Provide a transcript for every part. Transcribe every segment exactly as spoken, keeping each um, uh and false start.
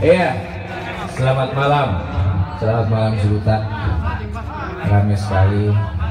Iya, selamat malam, selamat malam Suruta. Ramai sekali.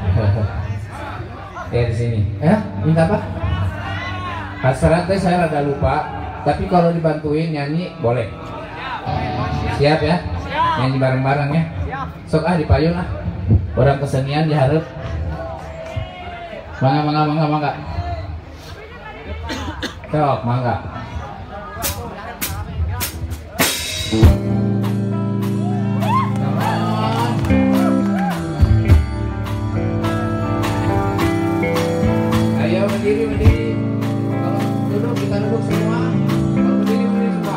Ya di sini. Ya, minta apa? Hasratnya saya rada lupa, tapi kalau dibantuin nyanyi boleh. Siap ya? Nyanyi bareng-bareng ya. Sok ah dipayun ah. Orang kesenian diharap. Mangga, mangga, mangga, mangga. Sok, mangga. Ayo berdiri, berdiri. Kalau duduk kita duduk semua. Kalau berdiri, berdiri semua.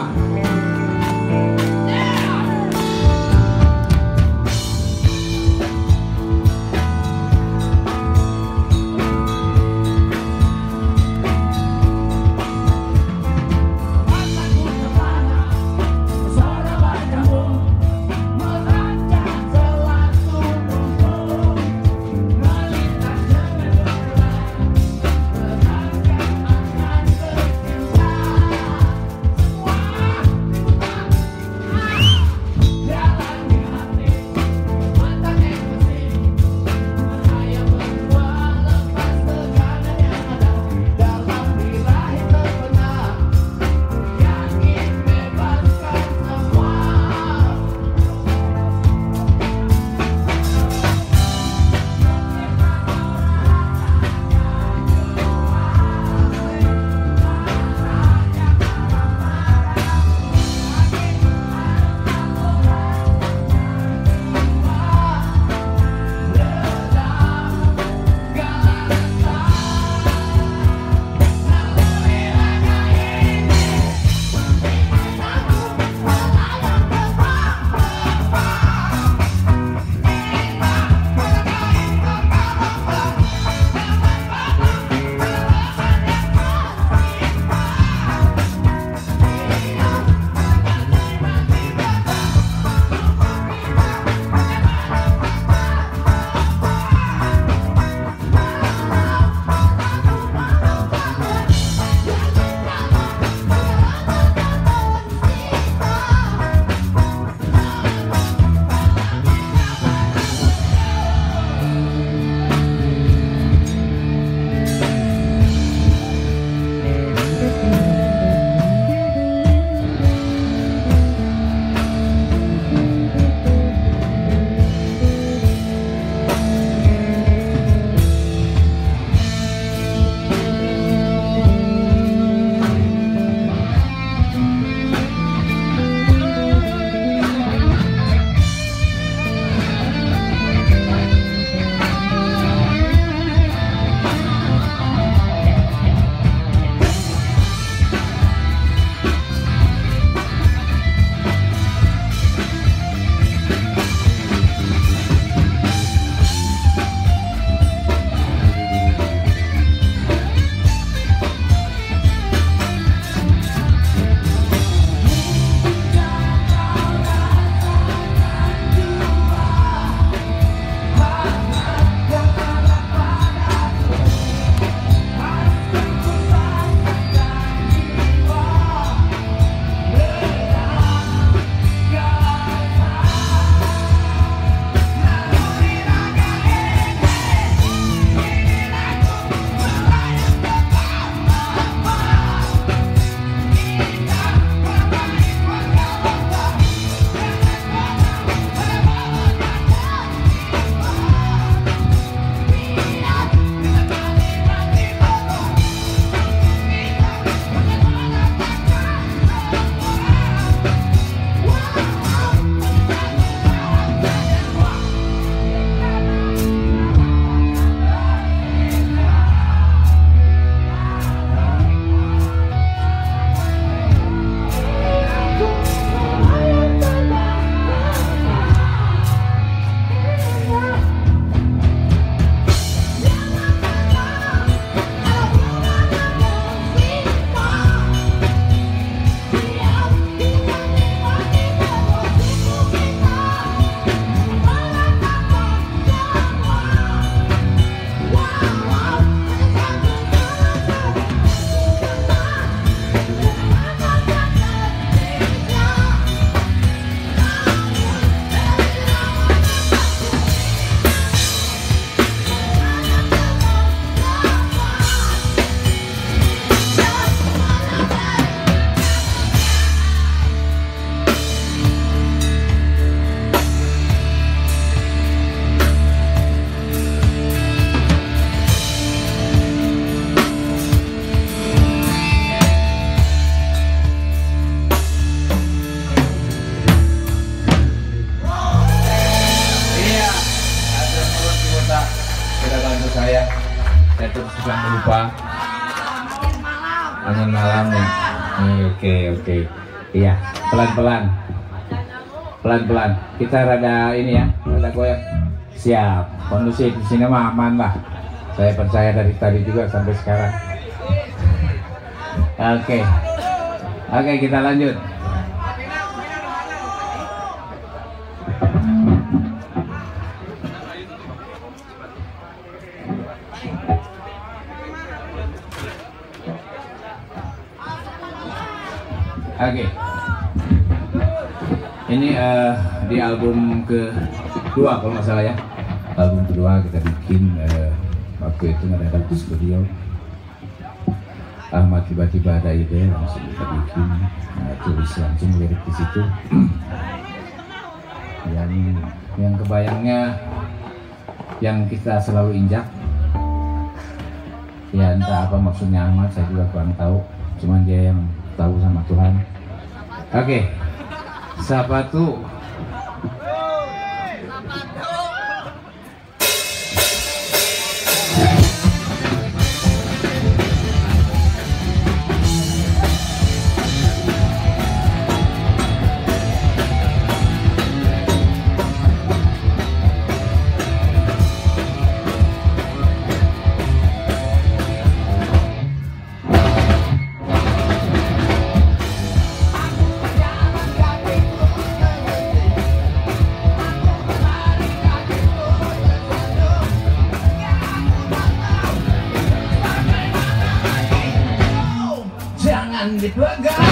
saya. Saya terus jangan lupa. Angin malam ya. Oke oke. Iya, pelan-pelan. Pelan-pelan. Kita rada ini ya, rada goyang. Siap. Kondusif di sini mah aman lah. Saya percaya dari tadi juga sampai sekarang. Oke. Oke, kita lanjut. Oke, ini uh, di album kedua kalau nggak salah ya, album kedua kita bikin uh, waktu itu nggak ada bagus beliau. Ahmad tiba-tiba ada ide langsung kita bikin, uh, tulis langsung lirik di situ. yang yang kebayangnya yang kita selalu injak, ya entah apa maksudnya Ahmad, saya juga kurang tahu, cuman dia yang tahu sama Tuhan. Oke, siapa tuh? Dipegang.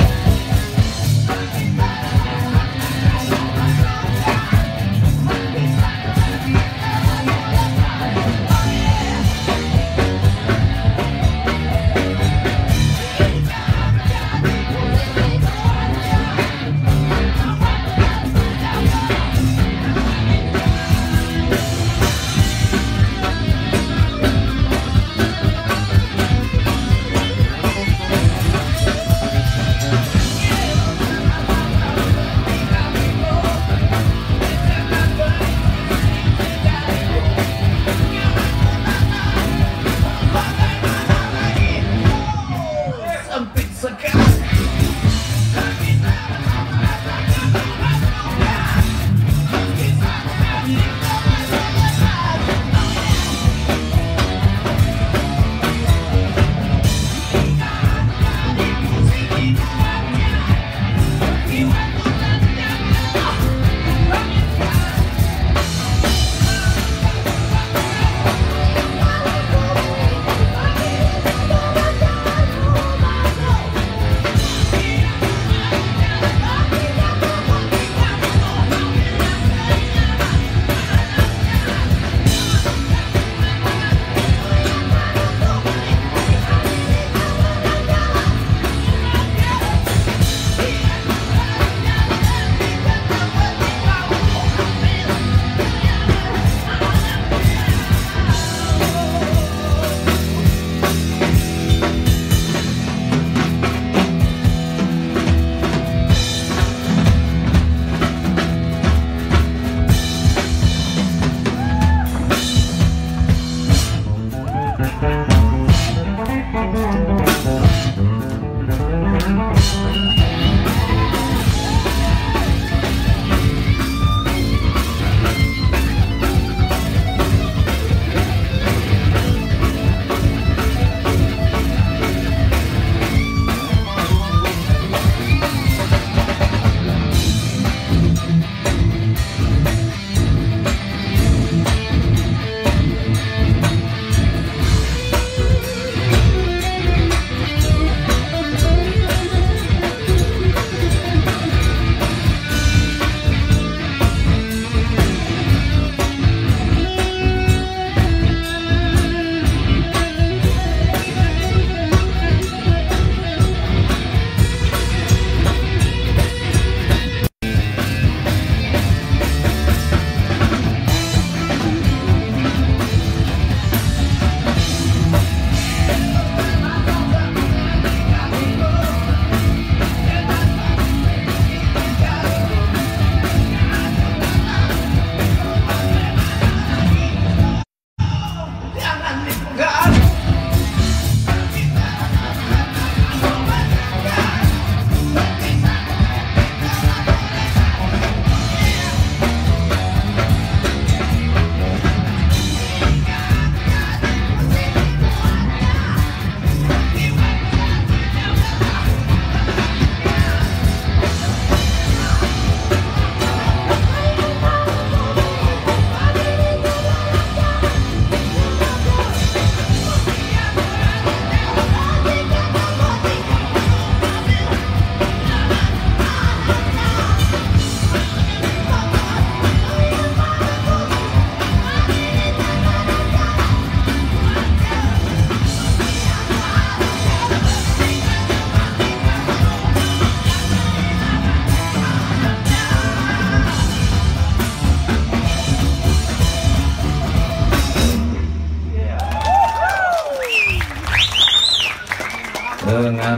Lengat.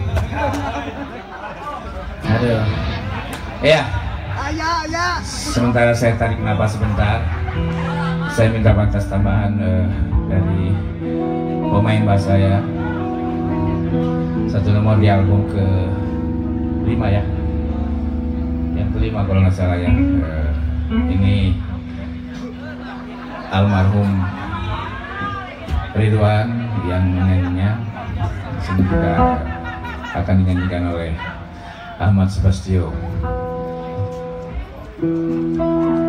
Aduh. Ya. Sementara saya tarik napas sebentar, saya minta batas tambahan uh, dari pemain bass saya. Satu nomor di album ke lima ya, yang kelima kalau nggak salah ya. Uh, ini almarhum Ridwan yang menyanyinya, semoga akan dinyanyikan oleh Ahmad Subastio.